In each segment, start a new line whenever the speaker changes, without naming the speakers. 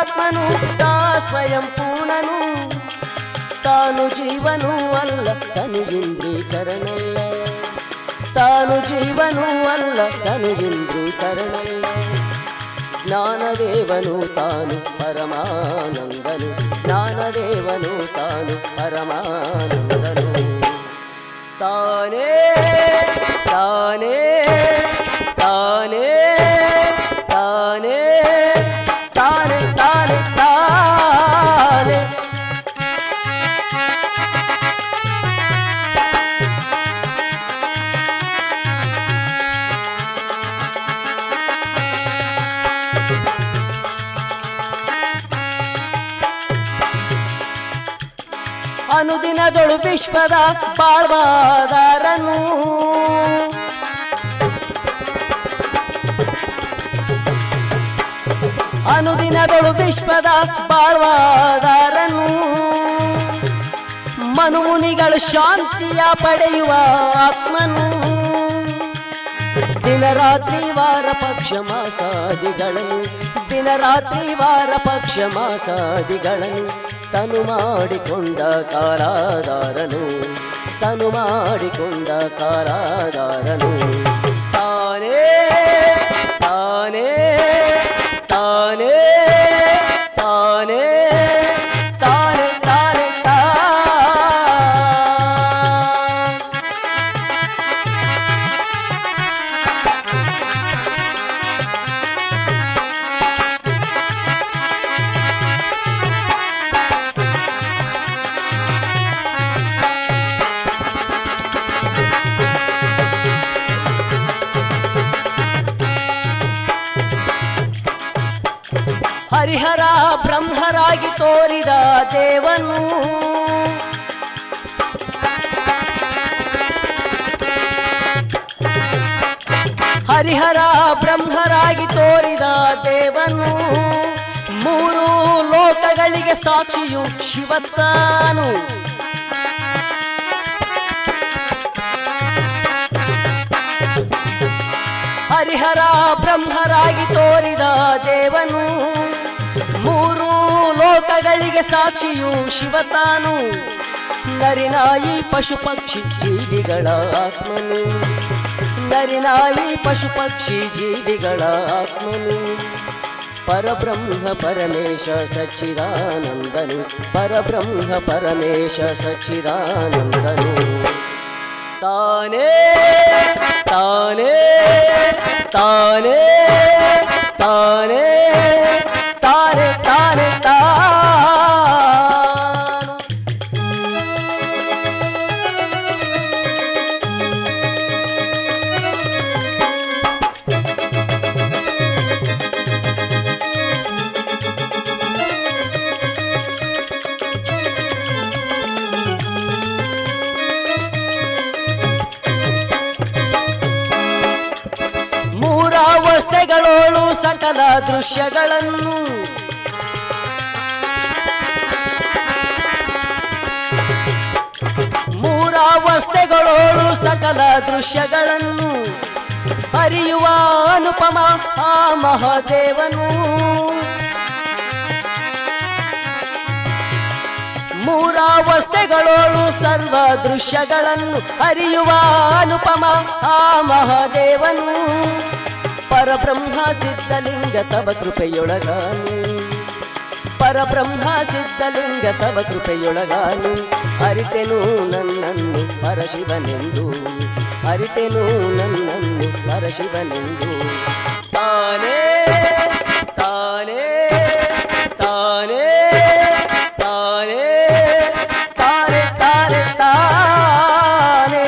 ಪರಮಾತ್ಮನು ತಾ ಸ್ವಯಂ ಪೂರ್ಣನು ತಾನು ಜೀವನೂ ಅಲ್ಲ ತನು ಇಂದ್ರೀಕರಣಲ್ಲ ತಾನು ಜೀವನೂ ಅಲ್ಲ ತನು ಇಂದ್ರೀಕರಣಲ್ಲ ಜ್ಞಾನದೇವನು ತಾನು ಪರಮಾನಂದನು ಜ್ಞಾನದೇವನು ತಾನು ಪರಮಾನಂದನು ತಾನೇ ತಾನೇ ತಾನೇ ತಾನೇ ತಾನೇ ತಾನೇ ತಾನೇ ಅನುದಿನದೊಳು ವಿಶ್ವದ ಬಾಳ್ವಾದಾರನು ಅನುದಿನದೊಳು ವಿಶ್ವದ ಬಾಳ್ವಾದಾರನು ಮನುಮುನಿಗಳು ಶಾಂತಿಯ ಪಡೆಯುವ ಆತ್ಮನು ದಿನರಾತ್ರಿ ವಾರ ಪಕ್ಷ ಮಾಸಾದಿಗಳನ್ನು ದಿನರಾತ್ರಿ ವಾರ ಪಕ್ಷ ಮಾಸಾದಿಗಳನ್ನು ತನು ಮಾಡಿಕೊಂಡ ಕಾರಾದಾರನು ತನು ಮಾಡಿಕೊಂಡ ಕಾರಾದಾರನು ತಾನೇ ತಾನೇ ತಾನೇ ತಾನೇ ತಾನೇ ತಾನೇ ತಾ ಹರಿಹರ ಬ್ರಹ್ಮರಾಗಿ ತೋರಿದ ದೇವನು ಹರಿಹರ ಬ್ರಹ್ಮರಾಗಿ ತೋರಿದ ದೇವನು ಮೂರು ಲೋಕಗಳಿಗೆ ಸಾಕ್ಷಿಯು ಶಿವತಾನು ಹರಿಹರ ಬ್ರಹ್ಮರಾಗಿ ತೋರಿದ ದೇವನು ಮೂರು ಲೋಕಗಳಿಗೆ ಸಾಕ್ಷಿಯು ಶಿವತಾನು ನರಿನಾಯಿ ಪಶು ಪಕ್ಷಿ ಜೀವಿಗಳ ಆತ್ಮನು ನರಿನಾಯಿ ಪಶು ಪಕ್ಷಿ ಜೀವಿಗಳ ಆತ್ಮನು ಪರಬ್ರಹ್ಮ ಪರಮೇಶ ಸಚ್ಚಿದಾನಂದನು ಪರಬ್ರಹ್ಮ ಪರಮೇಶ ಸಚ್ಚಿದಾನಂದನು ತಾನೇ ತಾನೇ ತಾನೇ ತಾನೇ ತಾನೇ ತಾನೇ ತಾನು ಮೂರಾವಸ್ಥೆಗಳೋಳು ಸಕಲ ದೃಶ್ಯಗಳನ್ನು ಮೂರಾವಸ್ಥೆಗಳೋಳು ಸಕಲ ದೃಶ್ಯಗಳನ್ನು ಅರಿಯುವ ಅನುಪಮ ಆ ಮಹಾದೇವನು ಮೂರಾವಸ್ಥೆಗಳೋಳು ಸರ್ವ ದೃಶ್ಯಗಳನ್ನು ಅರಿಯುವ ಅನುಪಮ ಆ ಮಹಾದೇವನು ಪರಬ್ರಹ್ಮ ಸಿದ್ಧಲಿಂಗ ತವ ಕೃಪೆಯೊಳಗಾನು ಪರಬ್ರಹ್ಮ ಸಿದ್ಧಲಿಂಗ ತವ ಕೃಪೆಯೊಳಗಾನು ಅರಿತೆನು ನನ್ನನ್ನು ಪರಶಿವನೆಂದು ಅರಿತೆನು ನನ್ನನ್ನು ಪರಶಿವನೆಂದು ತಾನೇ ತಾನೇ ತಾನೇ ತಾನೇ ತಾನೇ ತಾನೇ ತಾನೇ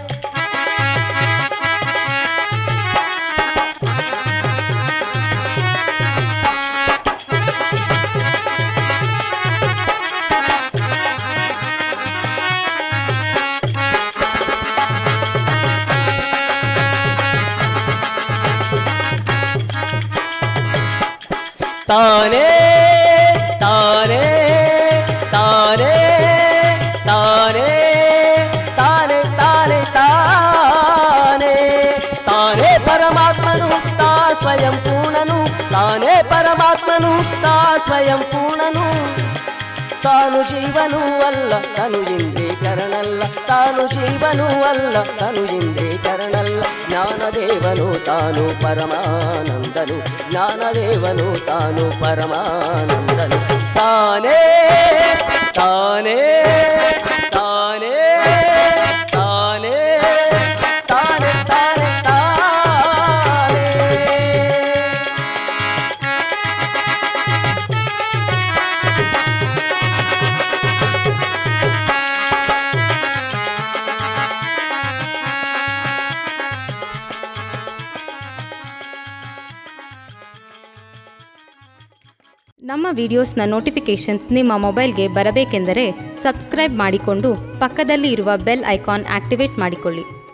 ತಾನೇ ತಾನೇ ತಾನೇ ತಾನೇ ತಾನೇ ತಾನೇ ತಾನೇ ತಾನೇ ಪರಮಾತ್ಮನು ತಾ ಸ್ವಯಂ ಪೂರ್ಣನು ತಾನೇ ಪರಮಾತ್ಮನು ತಾ ಸ್ವಯಂ ಸ್ವಯಂ ಪೂರ್ಣನು ತಾನು ಜೀವನೂ ಅಲ್ಲ ತನು ಇಂದ್ರೀಕರಣಲ್ಲ ತಾನು ಜೀವನೂ ಅಲ್ಲ ತನು ಇಂದ್ರೀಕರಣಲ್ಲ ಜ್ಞಾನದೇವನು ತಾನು ಪರಮಾನಂದನು ಜ್ಞಾನದೇವನು ತಾನು ಪರಮಾನಂದನು ತಾನೇ ತಾನೇ ತಾನೇ ತಾನೇ ತಾನೇ ತಾನೇ ತಾನೇ
ನಮ್ಮ ವಿಡಿಯೋಸ್ನ ನೋಟಿಫಿಕೇಷನ್ಸ್ ನಿಮ್ಮ ಮೊಬೈಲ್ಗೆ ಬರಬೇಕೆಂದರೆ ಸಬ್ಸ್ಕ್ರೈಬ್ ಮಾಡಿಕೊಂಡು ಪಕ್ಕದಲ್ಲಿ ಇರುವ ಬೆಲ್ ಐಕಾನ್ ಆಕ್ಟಿವೇಟ್ ಮಾಡಿಕೊಳ್ಳಿ.